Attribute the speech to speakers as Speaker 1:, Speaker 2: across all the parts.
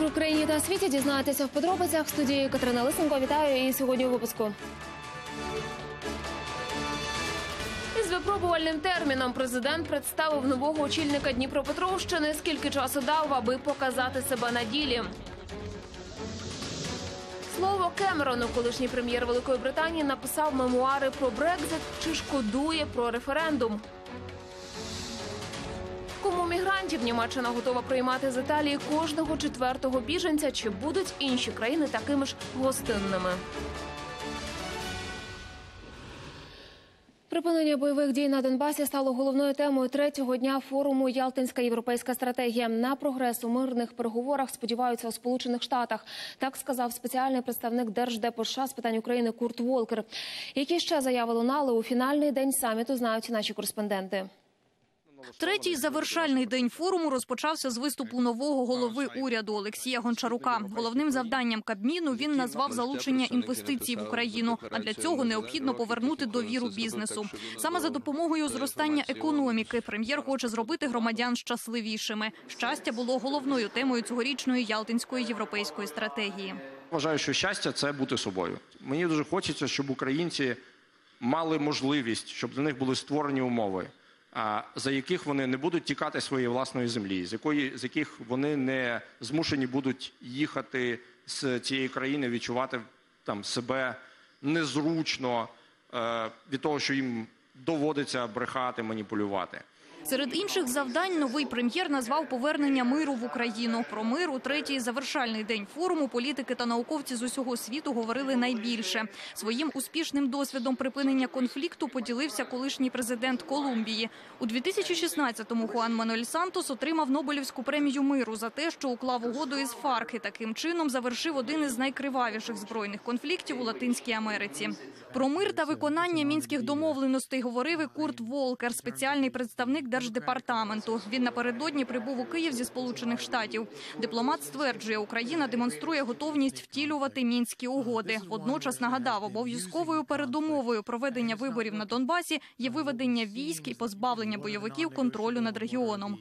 Speaker 1: в Україні та світі дізнаєтеся в подробицях. В студії Катерина Лисенко. Вітаю і сьогодні у випуску. Із випробувальним терміном президент представив нового очільника Дніпропетровщини. Скільки часу дав, аби показати себе на ділі. Слово Кемерону. Колишній прем'єр Великої Британії написав мемуари про Брекзит. Чи шкодує про референдум? Кому мігрантів Німеччина готова приймати з Італії кожного четвертого біженця? Чи будуть інші країни такими ж гостинними? Припинення бойових дій на Донбасі стало головною темою третього дня форуму «Ялтинська європейська стратегія». На прогрес у мирних переговорах сподіваються у Сполучених Штатах. Так сказав спеціальний представник Держдепу США з питань України Курт Волкер. Які ще заяви лунали у фінальний день саміту, знають наші кореспонденти.
Speaker 2: Третій завершальний день форуму розпочався з виступу нового голови уряду Олексія Гончарука. Головним завданням Кабміну він назвав залучення інвестицій в Україну, а для цього необхідно повернути довіру бізнесу. Саме за допомогою зростання економіки прем'єр хоче зробити громадян щасливішими. Щастя було головною темою цьогорічної Ялтинської європейської стратегії.
Speaker 3: Вважаю, що щастя – це бути собою. Мені дуже хочеться, щоб українці мали можливість, щоб для них були створені умови, за яких вони не будуть тікати своєї власної землі, з яких вони не змушені будуть їхати з цієї країни, відчувати там себе незручно від того, що їм доводиться брехати, маніпулювати.
Speaker 2: Серед інших завдань новий прем'єр назвав повернення миру в Україну. Про мир у третій завершальний день форуму політики та науковці з усього світу говорили найбільше. Своїм успішним досвідом припинення конфлікту поділився колишній президент Колумбії. У 2016-му Хуан Мануель Сантос отримав Нобелівську премію миру за те, що уклав угоду із ФАРК і таким чином завершив один із найкривавіших збройних конфліктів у Латинській Америці. Про мир та виконання мінських домовленостей говорив і Курт Волкер, спеціальний представник Держдепартаменту. Він напередодні прибув у Київ зі Сполучених Штатів. Дипломат стверджує, Україна демонструє готовність втілювати мінські угоди. Водночас нагадав, обов'язковою передумовою проведення виборів на Донбасі є виведення військ і позбавлення бойовиків контролю над регіоном.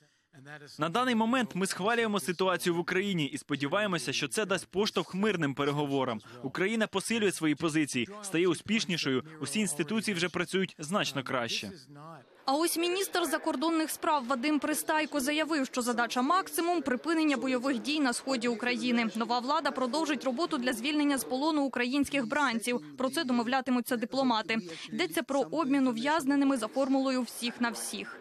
Speaker 4: На даний момент ми схвалюємо ситуацію в Україні і сподіваємося, що це дасть поштовх мирним переговорам. Україна посилює свої позиції, стає успішнішою, усі інституції вже працюють значно краще.
Speaker 2: А ось міністр закордонних справ Вадим Пристайко заявив, що задача максимум – припинення бойових дій на сході України. Нова влада продовжить роботу для звільнення з полону українських бранців. Про це домовлятимуться дипломати. Йдеться про обмін ув'язненими за формулою «всіх на всіх».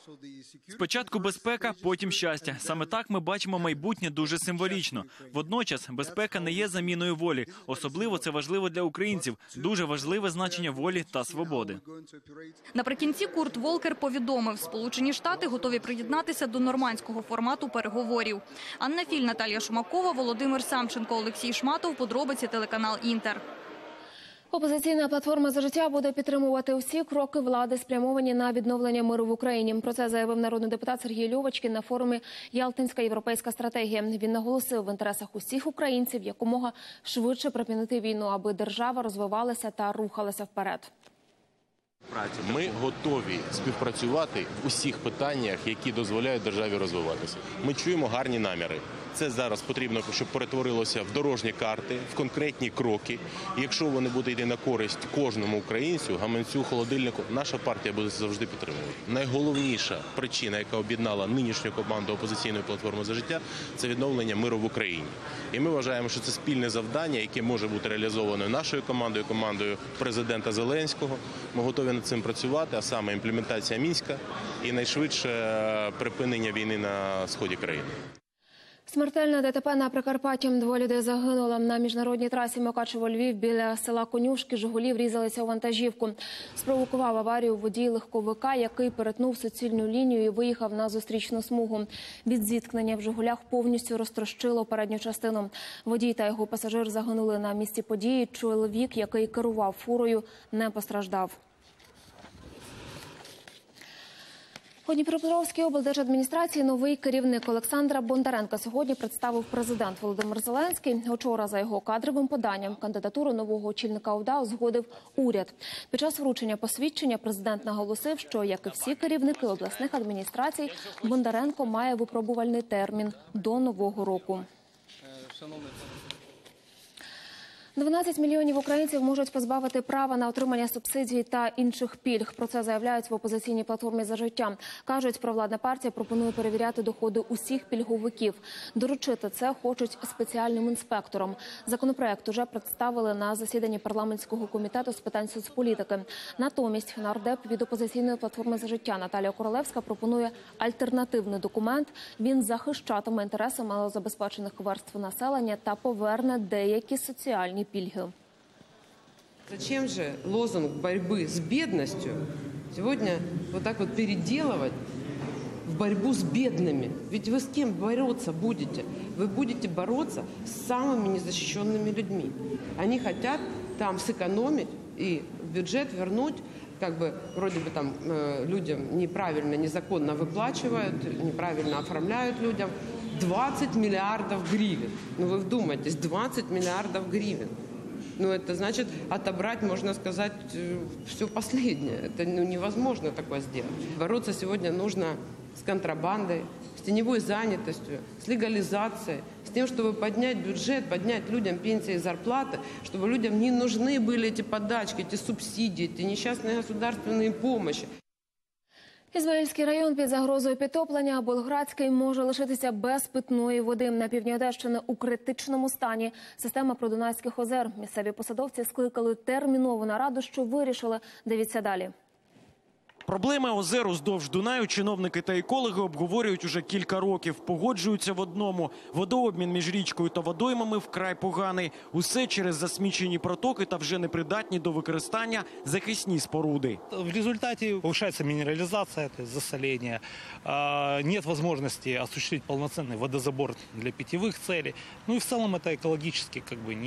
Speaker 4: Спочатку безпека, потім щастя. Саме так ми бачимо майбутнє дуже символічно. Водночас безпека не є заміною волі. Особливо це важливо для українців. Дуже важливе значення волі та свободи.
Speaker 2: Наприкінці Курт Волкер повідомив, Сполучені Штати готові приєднатися до нормандського формату переговорів. Анна Філь, Наталія Шумакова, Володимир Самченко, Олексій Шматов. Подробиці телеканал «Інтер».
Speaker 1: Опозиційна платформа «За життя» буде підтримувати усі кроки влади, спрямовані на відновлення миру в Україні. Про це заявив народний депутат Сергій Льовочкін на форумі «Ялтинська європейська стратегія». Він наголосив, в інтересах усіх українців якомога швидше припинити війну, аби держава розвивалася та рухалася вперед.
Speaker 5: Ми готові співпрацювати в усіх питаннях, які дозволяють державі розвиватися. Ми чуємо гарні наміри. Це зараз потрібно, щоб перетворилося в дорожні карти, в конкретні кроки. І якщо вони будуть йти на користь кожному українцю, гаманцю, холодильнику, наша партія буде завжди підтримувати. Найголовніша причина, яка об'єднала нинішню команду опозиційної платформи «За життя» – це відновлення миру в Україні. І ми вважаємо, що це спільне завдання, яке може бути реалізовано нашою командою, командою президента Зеленського. Ми готові над цим працювати, а саме імплементація Мінська і найшвидше припинення війни на сході країни.
Speaker 1: Смертельне ДТП на Прикарпатті. 2 людей загинули. На міжнародній трасі Мукачево-Львів біля села Конюшки «Жигулі» врізалися у вантажівку. Спровокував аварію водій легковика, який перетнув суцільну лінію і виїхав на зустрічну смугу. Від зіткнення в «Жигулях» повністю розтрощило передню частину. Водій та його пасажир загинули на місці події. Чоловік, який керував фурою, не постраждав. У Дніпропетровській облдержадміністрації новий керівник Олександра Бондаренка сьогодні представив президент Володимир Зеленський. Учора за його кадровим поданням кандидатуру нового очільника ОДА узгодив уряд. Під час вручення посвідчення президент наголосив, що, як і всі керівники обласних адміністрацій, Бондаренко має випробувальний термін до Нового року. 12 мільйонів українців можуть позбавити права на отримання субсидій та інших пільг. Про це заявляють в опозиційній платформі «За життя». Кажуть, провладна партія пропонує перевіряти доходи усіх пільговиків. Доручити це хочуть спеціальним інспекторам. Законопроект уже представили на засіданні парламентського комітету з питань соцполітики. Натомість нардеп від опозиційної платформи «За життя» Наталія Королевська пропонує альтернативний документ. Він захищатиме інтереси малозабезпечених верств населення та поверне деякі соціальні пільги.
Speaker 6: Зачем же лозунг борьбы с бедностью сегодня вот так вот переделывать в борьбу с бедными? Ведь вы с кем бороться будете? Вы будете бороться с самыми незащищенными людьми. Они хотят там сэкономить и в бюджет вернуть, как бы вроде бы там людям неправильно, незаконно выплачивают, неправильно оформляют людям 20 миллиардов гривен. Ну вы вдумайтесь, 20 миллиардов гривен. Ну, это значит отобрать, можно сказать, все последнее. Это невозможно такое сделать. Бороться сегодня нужно с контрабандой, с теневой занятостью, с легализацией, с тем, чтобы поднять бюджет, поднять людям пенсии и зарплаты, чтобы людям не нужны были эти подачки, эти субсидии, эти несчастные государственные помощи.
Speaker 1: Ізмаїльський район під загрозою підтоплення, Болградський може лишитися без питної води. На півдні Одещини у критичному стані система Придунайських озер. Місцеві посадовці скликали термінову нараду, що вирішили. Дивіться далі.
Speaker 7: Проблеми озер уздовж Дунаю чиновники та екологи обговорюють уже кілька років. Погоджуються в одному – водообмін між річкою та водоймами вкрай поганий. Усе через засмічені протоки та вже непридатні до використання захисні споруди.
Speaker 8: В результате повышается минерализация, то есть засоление. Нет возможности осуществить полноценный водозабор для питьевых целей. Ну и в целом это экологически,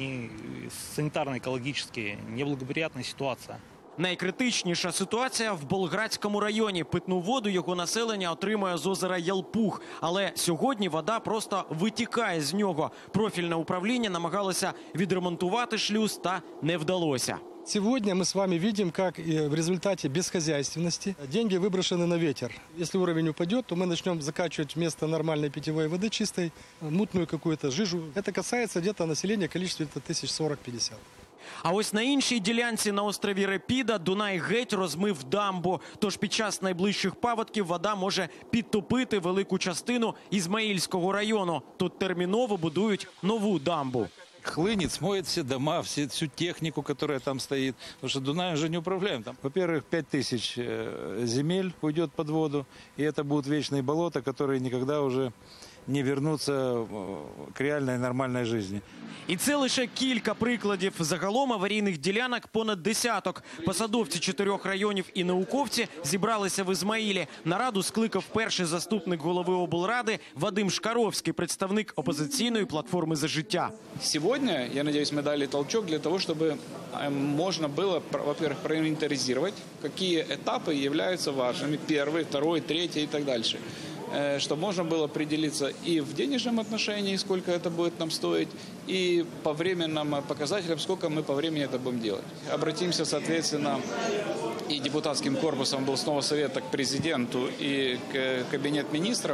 Speaker 8: санитарно-экологически неблагоприятная ситуация.
Speaker 7: Найкритичніша ситуація в Болградському районі. Питну воду його населення отримує з озера Ялпух. Але сьогодні вода просто витікає з нього. Профільне управління намагалося відремонтувати шлюз, та не вдалося.
Speaker 9: Сегодня мы с вами видим, как в результате бесхозяйственности деньги выброшены на ветер. Если уровень упадет, то мы начнем закачивать вместо нормальной питьевой воды чистой мутную какую-то жижу. Это касается где-то населения в количестве 1040-50.
Speaker 7: А ось на іншій ділянці на острові Репіда Дунай геть розмив дамбу. Тож під час найближчих паводків вода може підтопити велику частину Ізмаїльського району. Тут терміново будують нову дамбу.
Speaker 10: Хлынет, смоет все дома, всю технику, которая там стоит. Потому что Дунаем же не управляем. Там, во-первых, 5000 земель уйдет под воду. И это будут вечные болота, которые никогда уже не вернуться к реальной нормальной жизни.
Speaker 7: І це лише кілька прикладів. Загалом аварійних ділянок понад десяток. Посадовці 4 районів і науковці зібралися в Ізмаїлі. Нараду скликав перший заступник голови облради Вадим Шкаровський, представник опозиційної платформи «За життя».
Speaker 11: Сегодня, я надеюсь, мы дали толчок для того, чтобы можно было, во-первых, проинвентаризировать, какие этапы являются важными. Первый, второй, третий и так дальше. Чтобы можно было определиться и в денежном отношении, сколько это будет нам стоить, и по временным показателям, сколько мы по времени это будем делать. Обратимся, соответственно, и депутатским корпусом областного совета к президенту и к кабинет министров,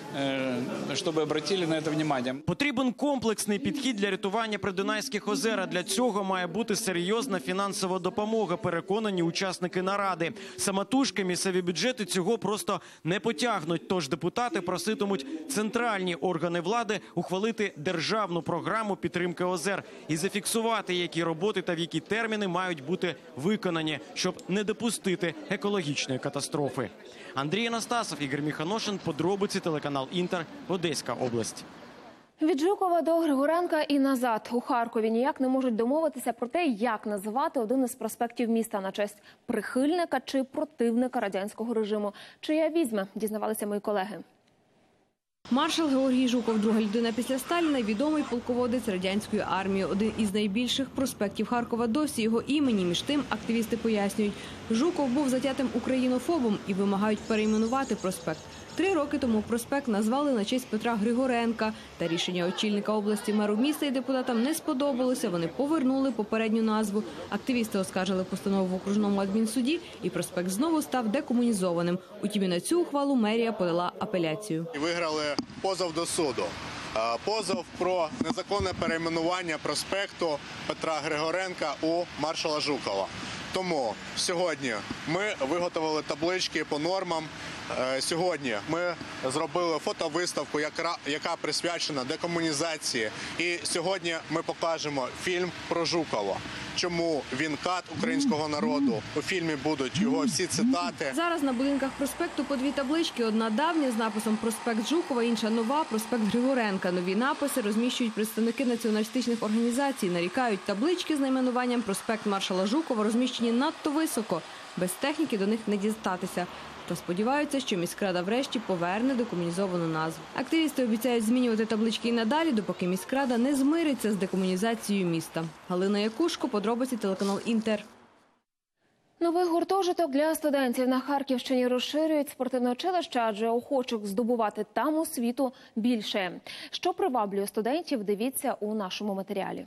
Speaker 11: щоб обратили на це увагу.
Speaker 7: Потрібен комплексний підхід для рятування Придунайських озер. Для цього має бути серйозна фінансова допомога, переконані учасники наради. Самотужки місцеві бюджети цього просто не потягнуть. Тож депутати проситимуть центральні органи влади ухвалити державну програму підтримки озер і зафіксувати, які роботи та в які терміни мають бути виконані, щоб не допустити екологічної катастрофи. Андрій Анастасов, Ігор Міханошин, подробиці, телеканал «Інтер», Одеська область.
Speaker 1: Від Жукова до Григоренка і назад. У Харкові ніяк не можуть домовитися про те, як називати один із проспектів міста на честь прихильника чи противника радянського режиму. Чия візьме, дізнавалися мої колеги.
Speaker 12: Маршал Георгій Жуков, друга людина після Сталіна, відомий полководець радянської армії. Один із найбільших проспектів Харкова досі його імені. Між тим, активісти пояснюють, Жуков був затятим українофобом і вимагають перейменувати проспект. 3 роки тому проспект назвали на честь Петра Григоренка. Та рішення очільника області, меру міста і депутатам не сподобалося. Вони повернули попередню назву. Активісти оскаржили постанову в окружному адмінсуді і проспект знову став декомунізованим. Утім, і на цю ухвалу мерія подала апеляцію.
Speaker 13: Виграли позов до суду. позов про незаконне перейменування проспекту Петра Григоренка у маршала Жукова. Тому сьогодні ми виготовили таблички по нормам. Сьогодні ми зробили фотовиставку, яка присвячена декомунізації. І сьогодні ми покажемо фільм про Жукова. Чому він кат українського народу. У фільмі будуть його всі цитати.
Speaker 12: Зараз на будинках проспекту по дві таблички. Одна давня з написом «Проспект Жукова», інша нова «Проспект Григоренка». Нові написи розміщують представники націоналістичних організацій. Нарікають, таблички з найменуванням «Проспект маршала Жукова» розміщені надто високо. Без техніки до них не дістатися. Та сподіваються, що міськрада врешті поверне декомунізовану назву. Активісти обіцяють змінювати таблички і надалі, допоки міськрада не змириться з декомунізацією міста. Галина Якушко, подробиці, телеканал «Інтер».
Speaker 1: Новий гуртожиток для студентів на Харківщині розширюють спортивне училище, адже охочих здобувати там освіту більше. Що приваблює студентів, дивіться у нашому матеріалі.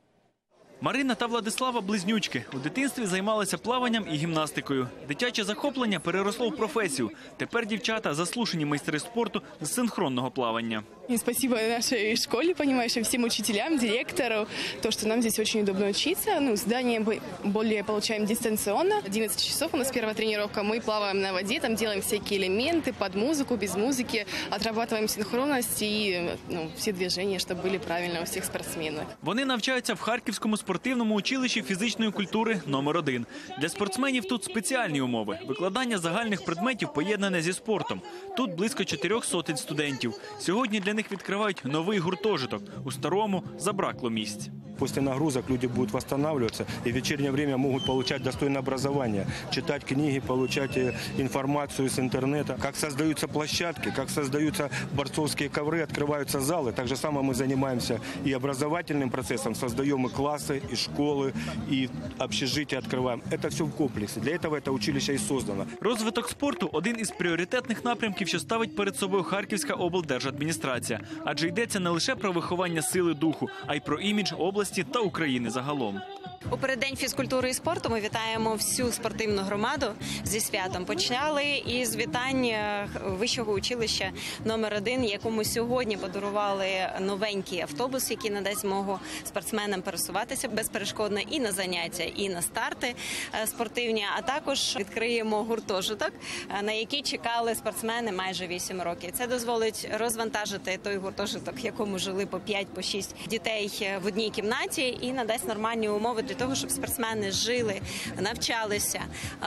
Speaker 4: Марина та Владислава – близнючки. У дитинстві займалися плаванням і гімнастикою. Дитяче захоплення переросло в професію. Тепер дівчата – заслужені майстри спорту з синхронного плавання.
Speaker 14: И спасибо нашей школе, понимаешь, и всем учителям, директору, то, что нам здесь очень удобно учиться. Здание мы более получаем дистанционно. 11 часов у нас первая тренировка. Мы плаваем на воде, там делаем всякие элементы под музыку, без музыки, отрабатываем синхронность и все движения, чтобы были правильно у всех спортсменов.
Speaker 4: Вони навчаються в Харківському спортивному училищі фізичної культури номер 1. Для спортсменів тут спеціальні умови. Викладання загальних предметів поєднане зі спортом. Тут близько 400 студентів. Сьогодні для них відкривають новий гуртожиток. У старому забракло місць.
Speaker 15: После нагрузок люди будут восстанавливаться и в вечернее время могут получать достойное образование, читать книги, получать информацию с интернета. Как создаются площадки, как создаются борцовские ковры, открываются залы. Так же самое мы занимаемся и образовательным процессом, создаем и классы, и школы, и общежития открываем. Это все в комплексе. Для этого это училище и создано.
Speaker 4: Розвиток спорту – один із пріоритетних напрямків, що ставить перед собою Харківська облдержадміністрація. Адже йдеться не лише про виховання сили духу, а й про імідж області та України загалом.
Speaker 16: У переддень фізкультури і спорту ми вітаємо всю спортивну громаду зі святом. Почали із вітання вищого училища номер 1, якому сьогодні подарували новенький автобус, який надасть змогу спортсменам пересуватися безперешкодно і на заняття, і на старти спортивні. А також відкриємо гуртожиток, на який чекали спортсмени майже 8 років. Це дозволить розвантажити той гуртожиток, в якому жили по 5-6 дітей в одній кімнаті, і надасть нормальні умови для того, щоб спортсмени жили, навчалися,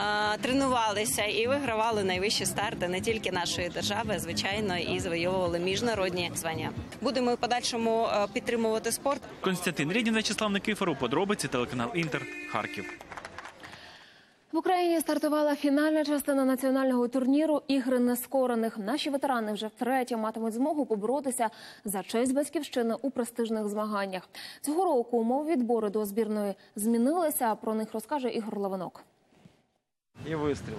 Speaker 16: тренувалися і вигравали найвищі старти не тільки нашої держави, а звичайно, і завойовували міжнародні звання. Будемо в подальшому підтримувати спорт.
Speaker 4: Константин Рєдін, Вячеслав Никифоров, подробиці, телеканал «Інтер», Харків.
Speaker 1: В Україні стартувала фінальна частина національного турніру «Ігри нескорених». Наші ветерани вже втретє матимуть змогу поборотися за честь батьківщини у престижних змаганнях. Цього року умови відбору до збірної змінилися. Про них розкаже Ігор Лавинок.
Speaker 7: І вистріл.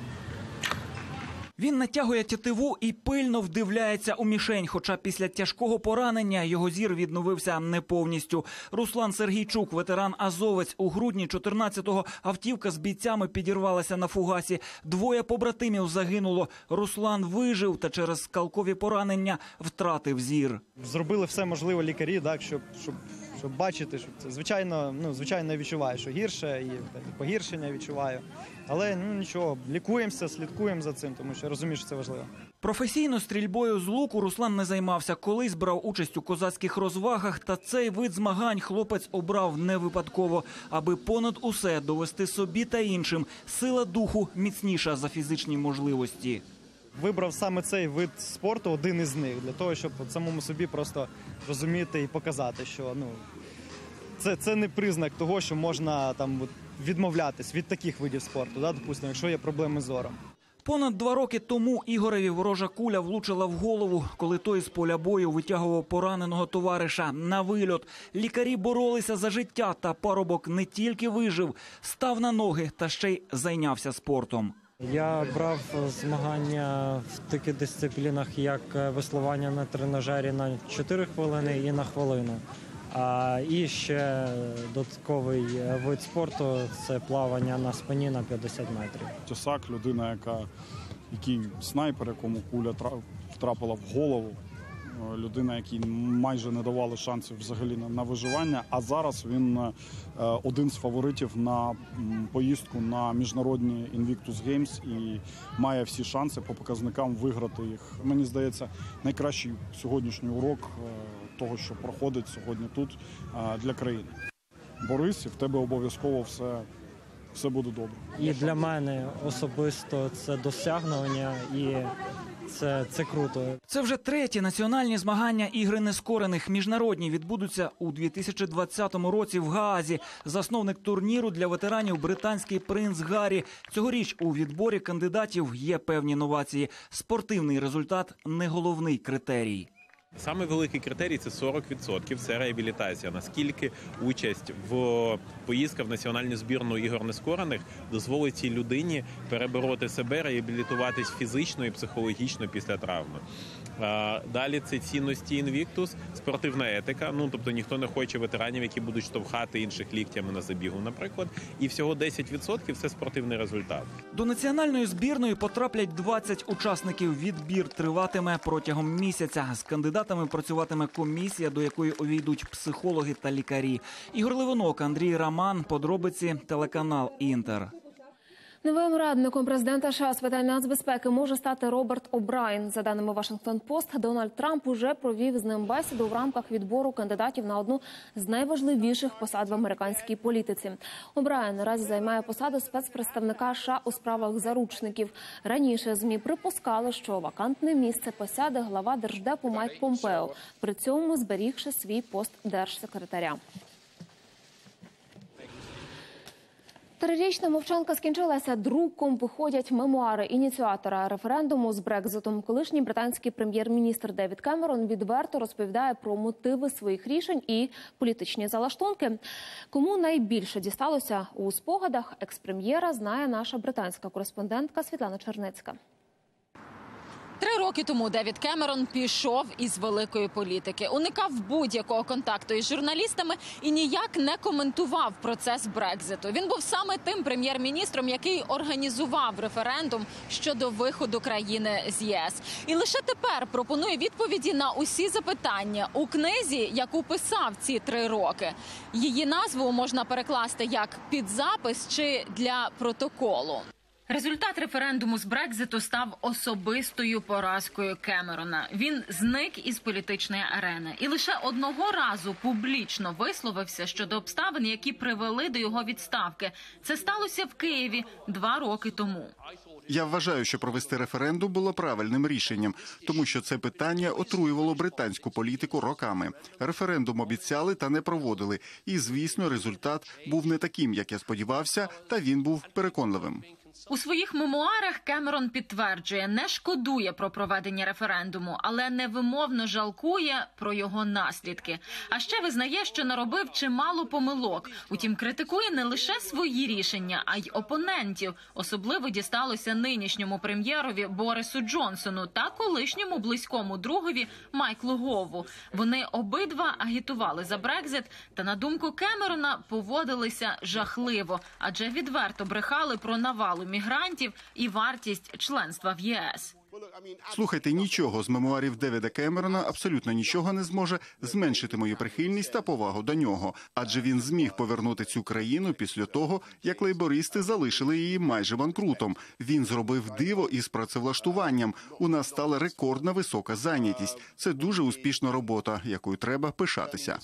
Speaker 17: Він натягує тятиву і пильно вдивляється у мішень, хоча після тяжкого поранення його зір відновився не повністю. Руслан Сергійчук, ветеран-азовець, у грудні 14-го автівка з бійцями підірвалася на фугасі. 2 побратимів загинуло. Руслан вижив та через скалкові поранення втратив зір.
Speaker 18: Зробили все можливе лікарі, так, щоб бачити, що це звичайно відчуваю, що гірше, і погіршення відчуваю. Але нічого, лікуємося, слідкуємо за цим, тому що розумію, що це важливо.
Speaker 17: Професійно стрільбою з луку Руслан не займався. Колись брав участь у козацьких розвагах, та цей вид змагань хлопець обрав не випадково, аби понад усе довести собі та іншим. Сила духу міцніша за фізичні можливості.
Speaker 18: Вибрав саме цей вид спорту, один із них, для того, щоб самому собі просто розуміти і показати, що це не признак того, що можна відмовлятись від таких видів спорту, допустимо, якщо є проблеми з зором.
Speaker 17: Понад 2 роки тому Ігореві ворожа куля влучила в голову, коли той з поля бою витягував пораненого товариша на вильот. Лікарі боролися за життя, та парубок не тільки вижив, став на ноги та ще й зайнявся спортом.
Speaker 19: Я брав змагання в таких дисциплінах, як веслування на тренажері на 4 хвилини і на хвилину. І ще додатковий вид спорту – це плавання на спині на 50 метрів.
Speaker 20: Тесак – людина, який снайпер, якому куля втрапила в голову. людина, якій майже не давали шансів взагалі на виживання, а зараз він один з фаворитів на поїздку на міжнародні Invictus Games і має всі шанси по показникам виграти їх. Мені здається, найкращий сьогоднішній урок того, що проходить сьогодні тут для країни. Борис, і в тебе обов'язково все буде добре.
Speaker 19: І для мене особисто це досягнення і це круто.
Speaker 17: Це вже треті національні змагання «Ігри нескорених». Міжнародні відбудуться у 2020 році в Гаазі. Засновник турніру для ветеранів – британський принц Гаррі. Цьогоріч у відборі кандидатів є певні новації. Спортивний результат – не головний критерій.
Speaker 5: Саме великий критерій – це 40%, це реабілітація. Наскільки участь в поїздках в національну збірну ігор нескорених дозволить цій людині перебороти себе, реабілітуватись фізично і психологічно після травми. Далі це цінності Invictus, спортивна етика. Тобто ніхто не хоче ветеранів, які будуть штовхати інших ліктями на забігу, наприклад. І всього 10% – це спортивний результат.
Speaker 17: До національної збірної потраплять 20 учасників. Відбір триватиме протягом місяця. З кандидатами працюватиме комісія, до якої увійдуть психологи та лікарі. Ігор Левинок, Андрій Роман. Подробиці телеканал «Інтер».
Speaker 1: Новим радником президента США з питань нацбезпеки може стати Роберт О'Брайен. За даними Вашингтон-Пост, Дональд Трамп уже провів з ним бесіду в рамках відбору кандидатів на одну з найважливіших посад в американській політиці. О'Брайен наразі займає посаду спецпредставника США у справах заручників. Раніше ЗМІ припускали, що вакантне місце посяде глава Держдепу Майк Помпео, при цьому зберігши свій пост держсекретаря. Трирічна мовчанка скінчилася. Друком виходять мемуари ініціатора референдуму з Брекзитом. Колишній британський прем'єр-міністр Девід Кемерон відверто розповідає про мотиви своїх рішень і політичні залаштунки. Кому найбільше дісталося у спогадах екс-прем'єра, знає наша британська кореспондентка Світлана Чернецька.
Speaker 21: 3 роки тому Девід Кемерон пішов із великої політики, уникав будь-якого контакту із журналістами і ніяк не коментував процес Брекзиту. Він був саме тим прем'єр-міністром, який організував референдум щодо виходу країни з ЄС. І лише тепер пропонує відповіді на усі запитання у книзі, яку писав ці 3 роки. Її назву можна перекласти як «Під запис» чи «Для протоколу». Результат референдуму з Брекзиту став особистою поразкою Кемерона. Він зник із політичної арени. І лише одного разу публічно висловився щодо обставин, які привели до його відставки. Це сталося в Києві 2 роки тому.
Speaker 22: Я вважаю, що провести референдум було правильним рішенням, тому що це питання отруювало британську політику роками. Референдум обіцяли та не проводили. І, звісно, результат був не таким, як я сподівався, та він був переконливим.
Speaker 21: У своїх мемуарах Кемерон підтверджує, не шкодує про проведення референдуму, але невимовно жалкує про його наслідки. А ще визнає, що наробив чимало помилок. Утім, критикує не лише свої рішення, а й опонентів. Особливо дісталося нинішньому прем'єрові Борису Джонсону та колишньому близькому другові Майклу Гову. Вони обидва агітували за Брекзит та, на думку Кемерона, поводилися жахливо, адже відверто брехали про навалу мігрантів і вартість членства в ЄС.
Speaker 22: Слухайте, нічого з мемуарів Девіда Кемерона, абсолютно нічого не зможе зменшити мою прихильність та повагу до нього. Адже він зміг повернути цю країну після того, як лейбористи залишили її майже банкрутом. Він зробив диво із працевлаштуванням. У нас стала рекордна висока зайнятість. Це дуже успішна робота, якою треба пишатися.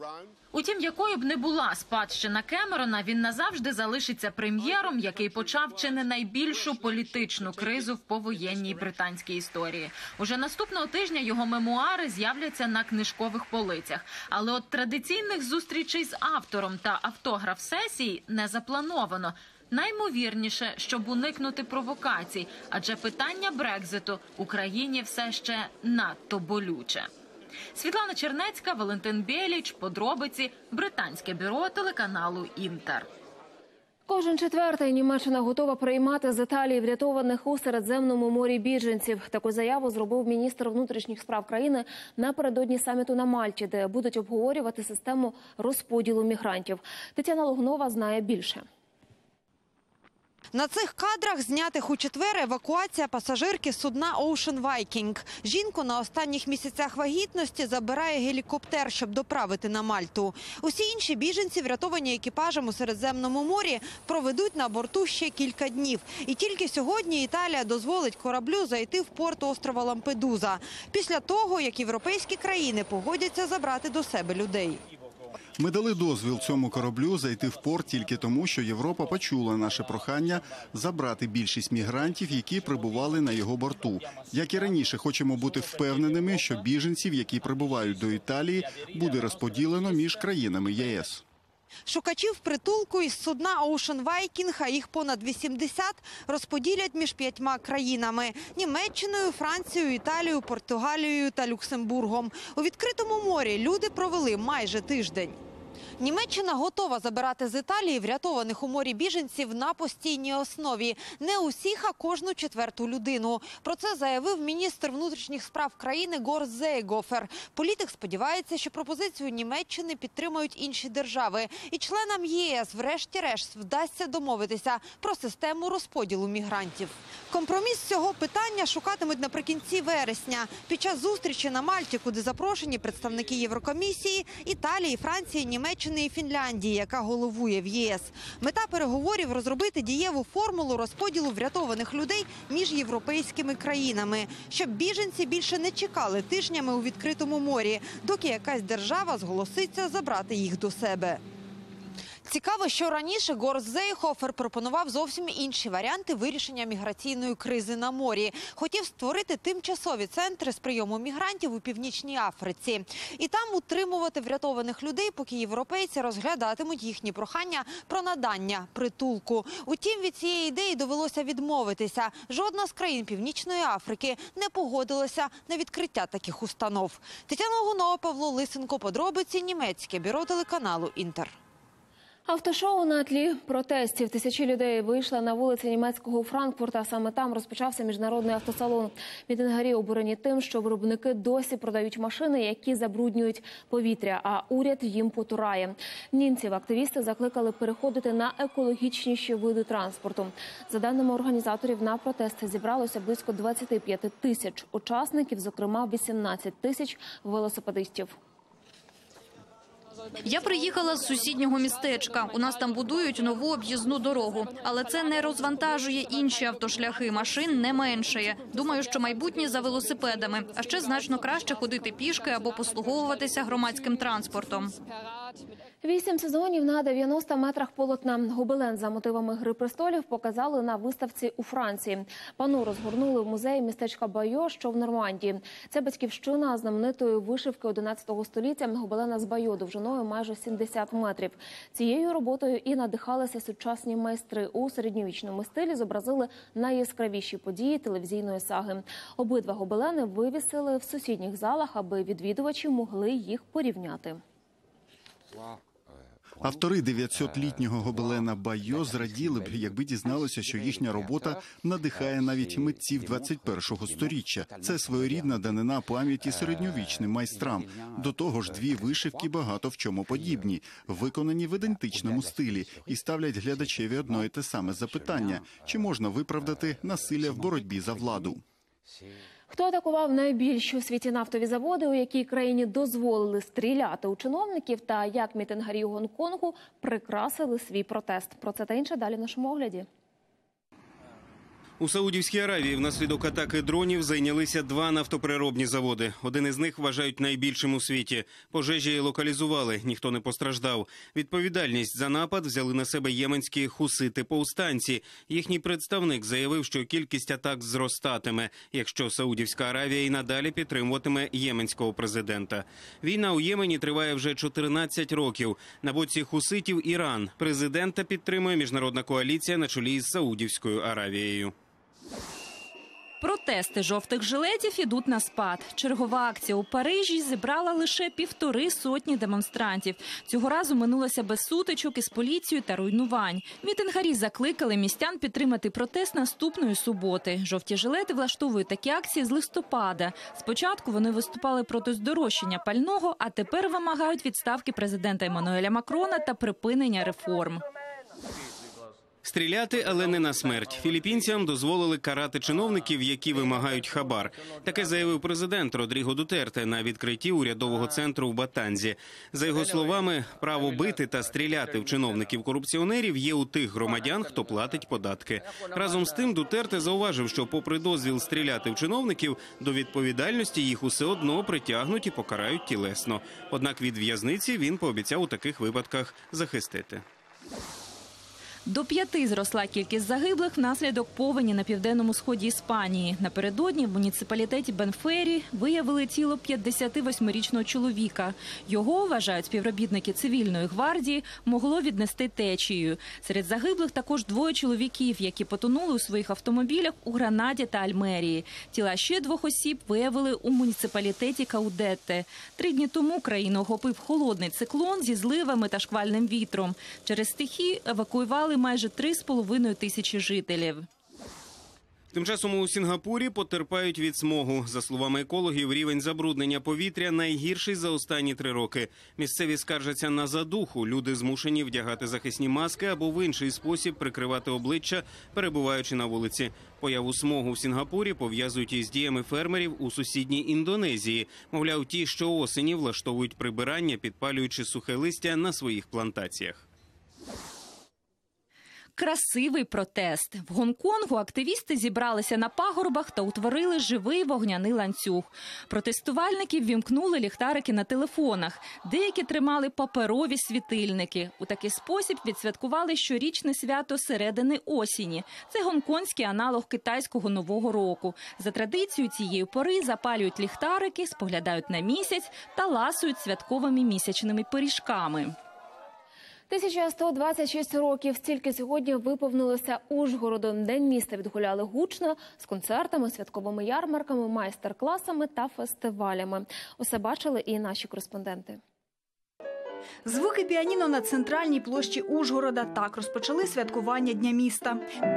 Speaker 21: Утім, якою б не була спадщина Кемерона, він назавжди залишиться прем'єром, який почав чи не найбільшу політичну кризу в повоєнній британській історії. Уже наступного тижня його мемуари з'являться на книжкових полицях. Але от традиційних зустрічей з автором та автограф-сесій не заплановано. Наймовірніше, щоб уникнути провокацій, адже питання Брекзиту Україні все ще надто болюче. Світлана Чернецька, Валентин Біліч, подробиці, британське бюро телеканалу «Інтер».
Speaker 1: Кожен четвертий Німеччина готова приймати з Італії врятованих у Середземному морі біженців. Таку заяву зробив міністр внутрішніх справ країни напередодні саміту на Мальті, де будуть обговорювати систему розподілу мігрантів. Тетяна Логунова знає більше.
Speaker 2: На цих кадрах, знятих у четвер, евакуація пасажирки судна Ocean Viking. Жінку на останніх місяцях вагітності забирає гелікоптер, щоб доправити на Мальту. Усі інші біженці, врятовані екіпажем у Середземному морі, проведуть на борту ще кілька днів. І тільки сьогодні Італія дозволить кораблю зайти в порт острова Лампедуза. Після того, як європейські країни погодяться забрати до себе людей.
Speaker 22: Ми дали дозвіл цьому кораблю зайти в порт тільки тому, що Європа почула наше прохання забрати більшість мігрантів, які прибували на його борту. Як і раніше, хочемо бути впевненими, що біженців, які прибувають до Італії, буде розподілено між країнами ЄС.
Speaker 2: Шукачів притулку із судна Ocean Viking, а їх понад 80, розподілять між 5 країнами – Німеччиною, Францією, Італією, Португалією та Люксембургом. У відкритому морі люди провели майже тиждень. Німеччина готова забирати з Італії врятованих у морі біженців на постійній основі. Не усіх, а кожну четверту людину. Про це заявив міністр внутрішніх справ країни Горст Зеєгофер. Політик сподівається, що пропозицію Німеччини підтримають інші держави. І членам ЄС врешті-решт вдасться домовитися про систему розподілу мігрантів. Компроміс з цього питання шукатимуть наприкінці вересня. Під час зустрічі на Мальті, куди запрошені представники Єврокомісії, Італії, Франції, Німеччини і Фінляндії, яка головує в ЄС. Мета переговорів – розробити дієву формулу розподілу врятованих людей між європейськими країнами, щоб біженці більше не чекали тижнями у відкритому морі, доки якась держава зголоситься забрати їх до себе. Цікаво, що раніше Горст Зеєгофер пропонував зовсім інші варіанти вирішення міграційної кризи на морі. Хотів створити тимчасові центри з прийому мігрантів у Північній Африці. І там утримувати врятованих людей, поки європейці розглядатимуть їхні прохання про надання притулку. Утім, від цієї ідеї довелося відмовитися. Жодна з країн Північної Африки не погодилася на відкриття таких установ. Тетяна Гунова, Павло Лисенко. Подробиці. Німецьке бюро телеканалу «Інтер».
Speaker 1: Автошоу на тлі протестів. Тисячі людей вийшли на вулиці німецького Франкфурта. Саме там розпочався міжнародний автосалон. Мітингарі обурені тим, що виробники досі продають машини, які забруднюють повітря, а уряд їм потурає. Німців активісти закликали переходити на екологічніші види транспорту. За даними організаторів, на протести зібралося близько 25 тисяч учасників, зокрема 18 тисяч велосипедистів.
Speaker 3: Я приїхала з сусіднього містечка. У нас там будують нову об'їзну дорогу. Але це не розвантажує інші автошляхи, машин не меншає. Думаю, що майбутнє за велосипедами. А ще значно краще ходити пішки або послуговуватися громадським транспортом.
Speaker 1: 8 сезонів на 90 метрах полотна. Гобелен за мотивами «Гри престолів» показали на виставці у Франції. Панно розгорнули в музеї містечка Байо, що в Нормандії. Це батьківщина знаменитої вишивки 11 століття гобелена з Байо довжиною майже 70 метрів. Цією роботою і надихалися сучасні майстри. У середньовічному стилі зобразили найяскравіші події телевізійної саги. Обидва гобелени вивісили в сусідніх залах, аби відвідувачі могли їх порівняти.
Speaker 22: Автори 900-літнього гобелена Байо зраділи б, якби дізналися, що їхня робота надихає навіть митців 21-го сторіччя. Це своєрідна данина пам'яті середньовічним майстрам. До того ж, дві вишивки багато в чому подібні, виконані в ідентичному стилі і ставлять глядачеві одно і те саме запитання – чи можна виправдати насилля в боротьбі за владу?
Speaker 1: Хто атакував найбільші у світі нафтові заводи, у якій країні дозволили стріляти у чиновників, та як мітингарі у Гонконгу прикрасили свій протест? Про це та інше далі в нашому огляді.
Speaker 23: У Саудівській Аравії внаслідок атаки дронів зайнялися два нафтопереробні заводи. Один із них вважають найбільшим у світі. Пожежі локалізували, ніхто не постраждав. Відповідальність за напад взяли на себе єменські хусити-повстанці. Їхній представник заявив, що кількість атак зростатиме, якщо Саудівська Аравія і надалі підтримуватиме єменського президента. Війна у Ємені триває вже 14 років. На боці хуситів Іран. Президента підтримує міжнародна коаліція на чолі із Саудівською Аравією.
Speaker 21: Протести жовтих жилетів ідуть на спад. Чергова акція у Парижі зібрала лише 150 демонстрантів. Цього разу минулося без сутичок із поліцією та руйнувань. Мітингарі закликали містян підтримати протест наступної суботи. Жовті жилети влаштовують такі акції з листопада. Спочатку вони виступали проти здорожчання пального, а тепер вимагають відставки президента Еммануеля Макрона та припинення реформ.
Speaker 23: Стріляти, але не на смерть. Філіппінцям дозволили карати чиновників, які вимагають хабар. Таке заявив президент Родріго Дутерте на відкритті урядового центру в Батанзі. За його словами, право бити та стріляти в чиновників-корупціонерів є у тих громадян, хто платить податки. Разом з тим, Дутерте зауважив, що попри дозвіл стріляти в чиновників, до відповідальності їх усе одно притягнуть і покарають тілесно. Однак від в'язниці він пообіцяв у таких випадках захистити.
Speaker 21: До 5 зросла кількість загиблих внаслідок повені на південному сході Іспанії. Напередодні в муніципалітеті Бенфері виявили тіло 58-річного чоловіка. Його, вважають співробітники цивільної гвардії, могло віднести течією. Серед загиблих також 2 чоловіків, які потонули у своїх автомобілях у Гранаді та Альмерії. Тіла ще 2 осіб виявили у муніципалітеті Каудетте. 3 дні тому країну охопив холодний циклон зі зливами та шквальним вітром. Через стихію евакуювали майже 3,5 тисячі жителів.
Speaker 23: Тим часом у Сінгапурі потерпають від смогу. За словами екологів, рівень забруднення повітря найгірший за останні 3 роки. Місцеві скаржаться на задуху. Люди змушені вдягати захисні маски або в інший спосіб прикривати обличчя, перебуваючи на вулиці. Появу смогу в Сінгапурі пов'язують із діями фермерів у сусідній Індонезії. Мовляв, ті, що осені влаштовують прибирання, підпалюючи сухе листя на своїх плантаціях.
Speaker 21: Красивий протест. В Гонконгу активісти зібралися на пагорбах та утворили живий вогняний ланцюг. Протестувальники ввімкнули ліхтарики на телефонах. Деякі тримали паперові світильники. У такий спосіб відсвяткували щорічне свято середини осені. Це гонконгський аналог китайського Нового року. За традицією цієї пори запалюють ліхтарики, споглядають на місяць та ласують святковими місячними пиріжками.
Speaker 1: 1126 років. Стільки сьогодні виповнилося Ужгороду. День міста відгуляли гучно, з концертами, святковими ярмарками, майстер-класами та фестивалями. Усе бачили і наші кореспонденти.
Speaker 6: Звуки піаніно на центральній площі Ужгорода. Так розпочали святкування Дня міста.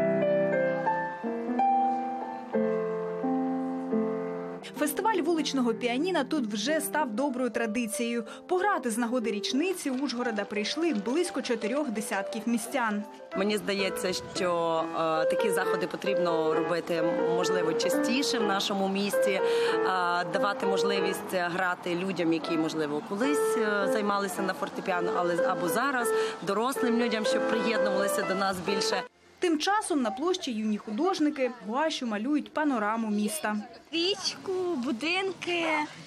Speaker 6: Фестиваль вуличного піаніно тут вже став доброю традицією. Пограти з нагоди річниці Ужгорода прийшли близько 4 десятків містян.
Speaker 8: Мені здається, що такі заходи потрібно робити, можливо, частіше в нашому місті, давати можливість грати людям, які, можливо, колись займалися на фортепіано, або зараз, дорослим людям, щоб приєднувалися до нас більше.
Speaker 6: Тим часом на площі юні художники гуашю малюють панораму міста.
Speaker 9: Річку, будинки,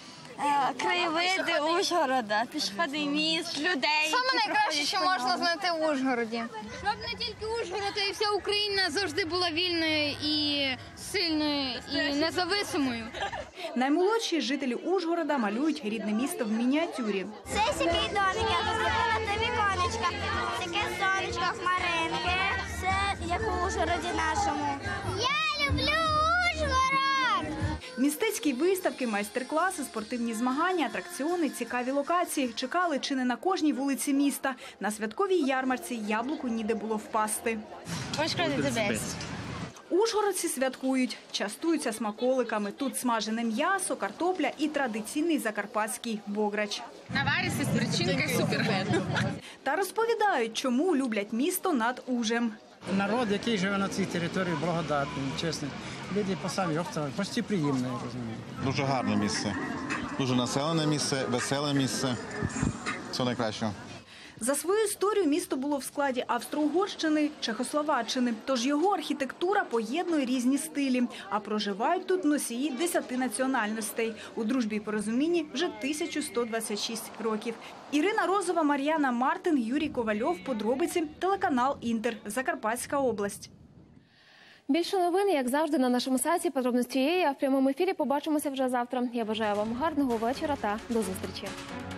Speaker 9: краєвиди Ужгорода, пішохідний міст, людей.
Speaker 24: Саме найкраще, що можна знайти в Ужгороді. Щоб не тільки Ужгород, а й вся Україна завжди була вільною і сильною, і независимою.
Speaker 6: Наймолодші жителі Ужгорода малюють рідне місто в мініатюрі.
Speaker 9: Це такий домик, я зробила на віконечка, таке сонечко, хмаринки. Все як у Ужгороді нашому. Я люблю Ужгород!
Speaker 6: Містецькі виставки, майстер-класи, спортивні змагання, атракціони, цікаві локації чекали чи не на кожній вулиці міста. На святковій ярмарці яблуку ніде було впасти.
Speaker 9: Ужгород – the best.
Speaker 6: Ужгородці святкують, частуються смаколиками. Тут смажене м'ясо, картопля і традиційний закарпатський бограч.
Speaker 24: Наваристі з перчинкою супер.
Speaker 6: Та розповідають, чому люблять місто над Ужем.
Speaker 25: Народ, який живе на цій території, благодатний, чесний. Люди по самі обставини, почти приємне, я розумію.
Speaker 26: Дуже гарне місце, дуже населене місце, веселе місце. Все найкраще.
Speaker 6: За свою історію місто було в складі Австро-Угорщини, Чехословаччини. Тож його архітектура поєднує різні стилі. А проживають тут носії 10 національностей. У дружбі і порозумінні вже 1126 років. Ірина Розова, Мар'яна Мартин, Юрій Ковальов. Подробиці. Телеканал «Інтер». Закарпатська область.
Speaker 1: Більше новин, як завжди, на нашому сайті. Подробності є. А в прямому ефірі побачимося вже завтра. Я бажаю вам гарного вечора та до зустрічі.